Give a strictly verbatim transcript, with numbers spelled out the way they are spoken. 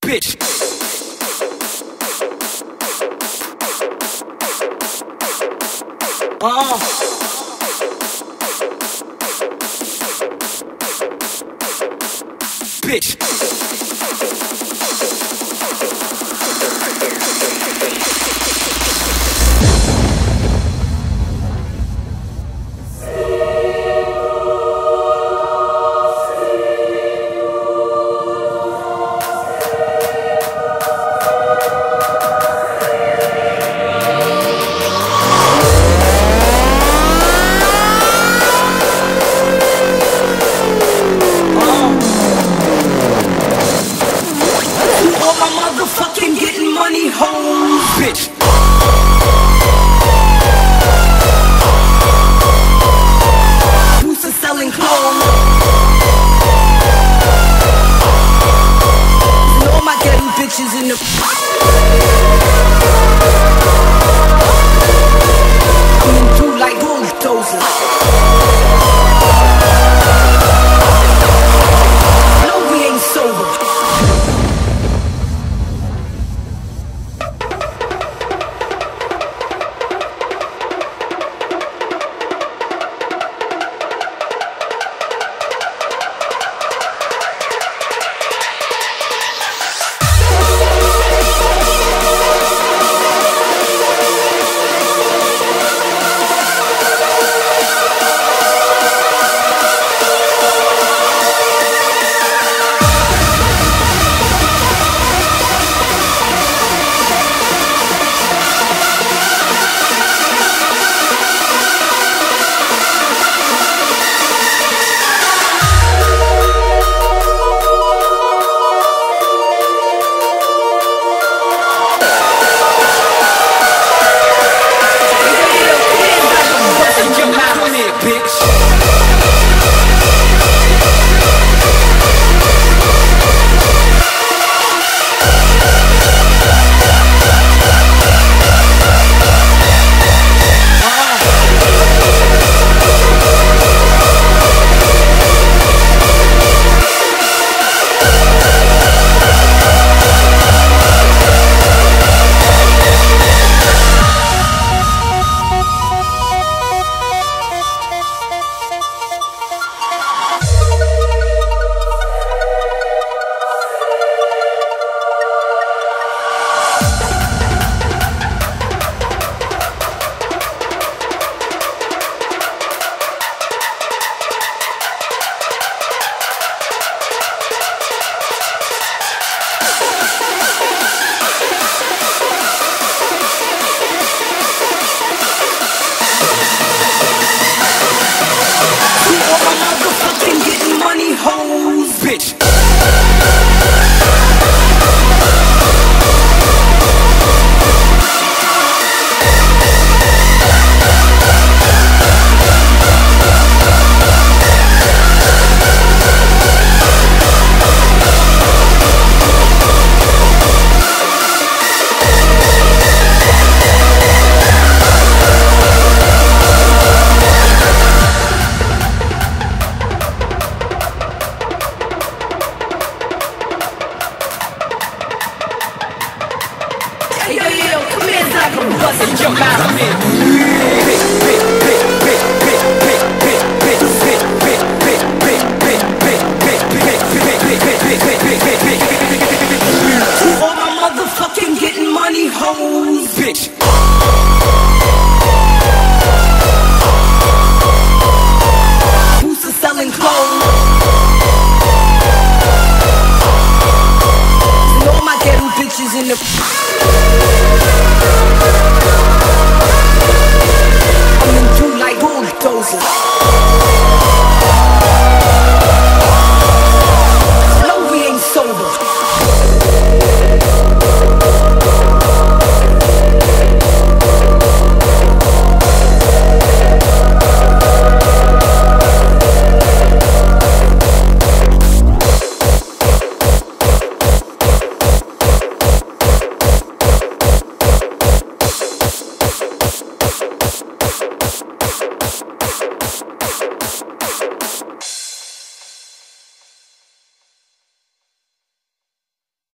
bitch. Uh. Bitch. Motherfucking getting money home, bitch. Who's selling clothes? And all my getting bitches in the coming through like bulldozers. No, we ain't sober. Bitch. Yo, yo, yo, come here, so I can bust in your mouth. Come here. Bitch, bitch, bitch, bitch, bitch, bitch, bitch, bitch, bitch, bitch, bitch, bitch, bitch, bitch, bitch. To all my motherfucking getting money hoes, bitch. Who's selling clothes? And all my ghetto bitches in the coming through like bulldozers. No, we ain't sober.